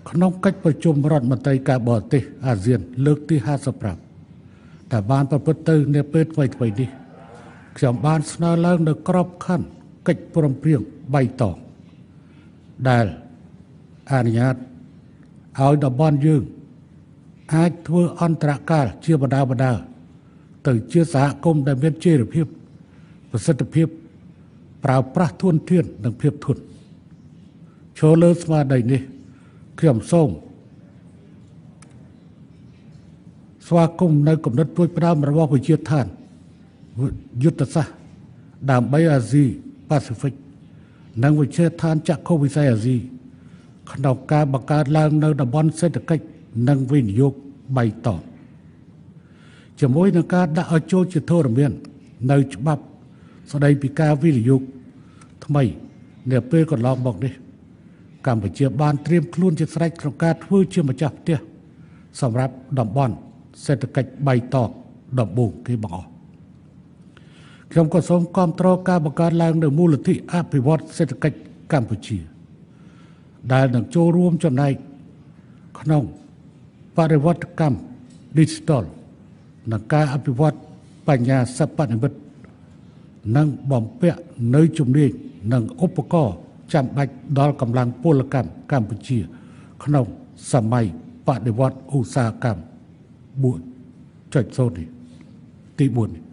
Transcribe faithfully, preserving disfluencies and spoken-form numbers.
ក្នុងកិច្ចប្រជុំរដ្ឋមន្ត្រីការបរទេសអាស៊ានលើកទីห้าสิบห้าដែលបានប្រព្រឹត្តទៅនាពេលថ្មីៗនេះខ្ញុំបានស្នើឡើងនៅក្របខ័ណ្ឌកិច្ចព្រមព្រៀងបៃតងដែលអនុញ្ញាតឲ្យតំបន់យើងអាចធ្វើអន្តរកាលជាបណ្ដាបណ្ដាទៅជាសហគមន៍ដែលមានចីរភាពប្រសិទ្ធភាពប្រើប្រាស់ធនធាននិងភាពធន់ចូលលើស្មារតីនេះខ្ញុំសូមស្វាគមន៍នៅគំនិតព្រួយផ្ដើមរបស់វិជាឋានយុទ្ធសាស្ត្រដើម្បីអាស៊ីប៉ាស៊ីហ្វិកនិងវិជាឋានចក្ខុវិស័យអាស៊ីក្នុងការបង្កើតឡើងនៅតំបន់សេដ្ឋកិច្ចនិងវិនិយោគបៃតងជាមួយនឹងការដាក់ឲ្យចូលជាធរមាននៅច្បាប់ស្តីពីការវិនិយោគថ្មីនាពេលកន្លងមកនេះកម្ពុជាបានត្រៀមខ្លួនជាស្រេចក្នុងការធ្វើជាម្ចាស់ផ្ទះសម្រាប់តំបន់សេដ្ឋកិច្ចបៃតងដំបូងគេបង្អស់ខ្ញុំក៏សូមគាំទ្រការបង្កើតឡើងនូវមូលនិធិអភិវឌ្ឍសេដ្ឋកិច្ចកម្ពុជាដែលនឹងចូលរួមចំណែកក្នុងបរិវត្តកម្ម Digital និងការអភិវឌ្ឍបញ្ញាសិប្បនិម្មិតនិងបំពាក់នៅជំនាញនិងឧបករណ៍ចាំបាច់ដល់កម្លាំងពលកម្មកម្ពុជាក្នុងសម័យបដិវត្តន៍ឧស្សាហកម្ម bốn.0 នេះទីbốnនេះ